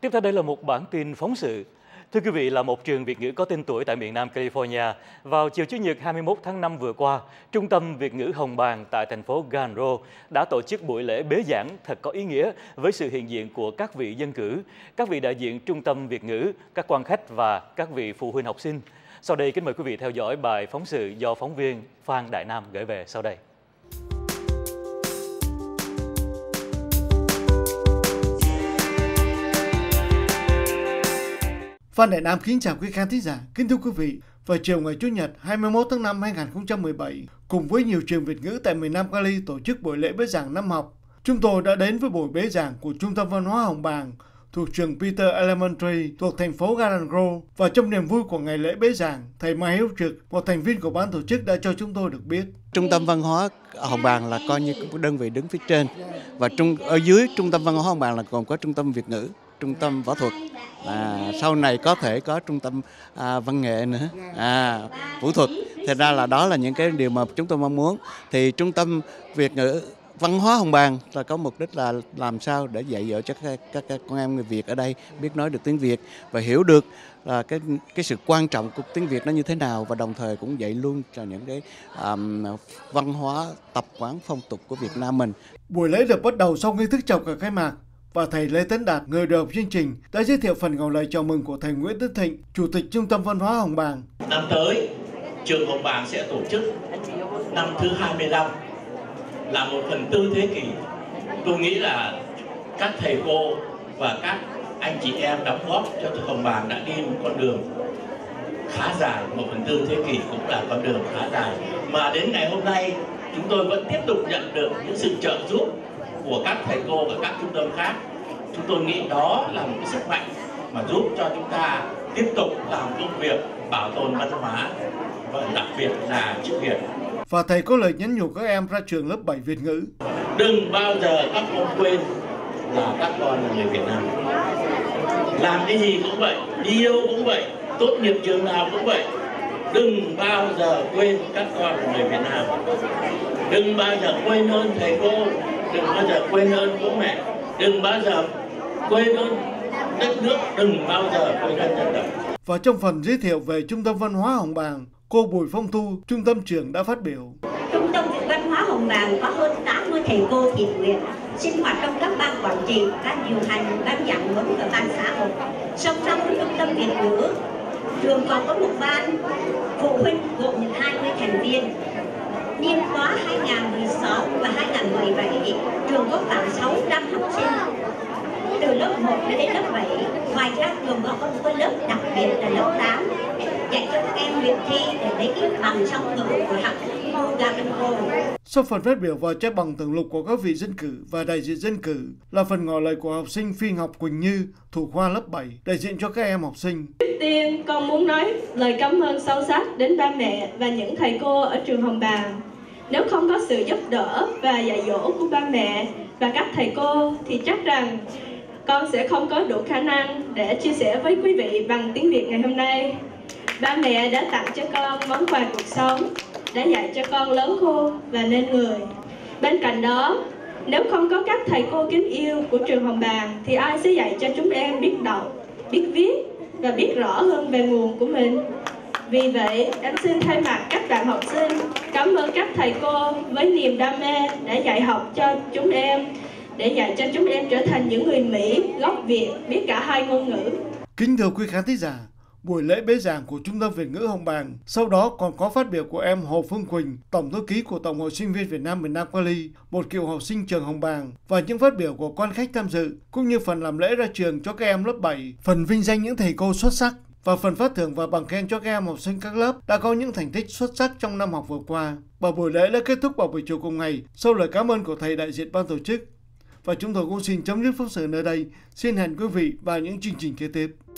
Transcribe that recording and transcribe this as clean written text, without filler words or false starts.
Tiếp theo đây là một bản tin phóng sự. Thưa quý vị, là một trường Việt ngữ có tên tuổi tại miền Nam California, vào chiều Chủ nhật 21 tháng 5 vừa qua, Trung tâm Việt ngữ Hồng Bàng tại thành phố Ganro đã tổ chức buổi lễ bế giảng thật có ý nghĩa với sự hiện diện của các vị dân cử, các vị đại diện Trung tâm Việt ngữ, các quan khách và các vị phụ huynh học sinh. Sau đây, kính mời quý vị theo dõi bài phóng sự do phóng viên Phan Đại Nam gửi về sau đây. Phan Đại Nam kính chào quý khán thính giả. Kính thưa quý vị, vào chiều ngày Chủ nhật 21 tháng 5 2017, cùng với nhiều trường Việt ngữ tại miền Nam Cali tổ chức buổi lễ bế giảng năm học, chúng tôi đã đến với buổi bế giảng của Trung tâm Văn hóa Hồng Bàng thuộc trường Peter Elementary thuộc thành phố Ganro. Và trong niềm vui của ngày lễ bế giảng, thầy Mai Hiếu Trực, một thành viên của ban tổ chức, đã cho chúng tôi được biết Trung tâm Văn hóa Hồng Bàng là coi như một đơn vị đứng phía trên, và ở dưới Trung tâm Văn hóa Hồng Bàng là còn có Trung tâm Việt ngữ, Trung tâm võ thuật, sau này có thể có Trung tâm văn nghệ nữa, vũ thuật. Thật ra là đó là những cái điều mà chúng tôi mong muốn. Thì Trung tâm Việt ngữ Văn hóa Hồng Bàng là có mục đích là làm sao để dạy dỗ cho các con em người Việt ở đây biết nói được tiếng Việt và hiểu được là cái sự quan trọng của tiếng Việt nó như thế nào, và đồng thời cũng dạy luôn cho những cái văn hóa, tập quán, phong tục của Việt Nam mình. Buổi lễ được bắt đầu sau nghi thức chào cờ khai mạc, và thầy Lê Tấn Đạt, người đầu chương trình, đã giới thiệu phần ngỏ lời chào mừng của thầy Nguyễn Tấn Thịnh, Chủ tịch Trung tâm Văn hóa Hồng Bàng. Năm tới, trường Hồng Bàng sẽ tổ chức năm thứ 25, là một phần tư thế kỷ. Tôi nghĩ là các thầy cô và các anh chị em đóng góp cho trường Hồng Bàng đã đi một con đường khá dài, một phần tư thế kỷ cũng là con đường khá dài. Mà đến ngày hôm nay, chúng tôi vẫn tiếp tục nhận được những sự trợ giúp của các thầy cô và các trung tâm khác. Chúng tôi nghĩ đó là một cái sức mạnh mà giúp cho chúng ta tiếp tục làm công việc bảo tồn văn hóa, và đặc biệt là chữ Việt. Và thầy có lời nhắn nhủ các em ra trường lớp 7 Việt ngữ. Đừng bao giờ các con quên là các con là người Việt Nam. Làm cái gì cũng vậy, đi đâu cũng vậy, tốt nghiệp trường nào cũng vậy. Đừng bao giờ quên các con là người Việt Nam. Đừng bao giờ quên ơn thầy cô, đừng bao giờ quên ơn bố mẹ, đừng bao giờ quên ơn đất nước, đừng bao giờ quên ơn dân tộc. Và trong phần giới thiệu về Trung tâm Văn hóa Hồng Bàng, cô Bùi Phong Thu, trung tâm trưởng, đã phát biểu. Trung tâm Văn hóa Hồng Bàng có hơn 80 thầy cô thiện nguyện sinh hoạt trong các ban quản trị, ban điều hành, ban giảng huấn và ban xã hội. Song song với Trung tâm Việt ngữ, trường còn có một ban phụ huynh gồm 20 thành viên. Niên khóa 2016 và 2017, trường có khoảng 600 học sinh từ lớp 1 đến lớp 7. Ngoài ra trường còn có một cái lớp đặc biệt là lớp 8 dạy cho các em luyện thi để lấy cái bằng song ngữ của học Ganro. Sau phần phát biểu và trao bằng tưởng lục của các vị dân cử và đại diện dân cử là phần ngỏ lời của học sinh Phi Ngọc Quỳnh Như, thủ khoa lớp 7, đại diện cho các em học sinh. Trước tiên, con muốn nói lời cảm ơn sâu sắc đến ba mẹ và những thầy cô ở trường Hồng Bàng. Nếu không có sự giúp đỡ và dạy dỗ của ba mẹ và các thầy cô thì chắc rằng con sẽ không có đủ khả năng để chia sẻ với quý vị bằng tiếng Việt ngày hôm nay. Ba mẹ đã tặng cho con món quà cuộc sống, đã dạy cho con lớn khôn và nên người. Bên cạnh đó, nếu không có các thầy cô kính yêu của trường Hồng Bàng thì ai sẽ dạy cho chúng em biết đọc, biết viết và biết rõ hơn về nguồn của mình. Vì vậy, em xin thay mặt các bạn học sinh cảm ơn các thầy cô với niềm đam mê đã dạy học cho chúng em, để dạy cho chúng em trở thành những người Mỹ gốc Việt biết cả hai ngôn ngữ. Kính thưa quý khán thính giả, buổi lễ bế giảng của Trung tâm Việt ngữ Hồng Bàng sau đó còn có phát biểu của em Hồ Phương Quỳnh, Tổng thư ký của Tổng hội Sinh viên Việt Nam miền Nam Cali, một cựu học sinh trường Hồng Bàng, và những phát biểu của quan khách tham dự, cũng như phần làm lễ ra trường cho các em lớp 7, phần vinh danh những thầy cô xuất sắc và phần phát thưởng và bằng khen cho các em học sinh các lớp đã có những thành tích xuất sắc trong năm học vừa qua. Và buổi lễ đã kết thúc vào buổi chiều cùng ngày sau lời cảm ơn của thầy đại diện ban tổ chức. Và chúng tôi cũng xin chấm dứt phóng sự nơi đây. Xin hẹn quý vị vào những chương trình kế tiếp.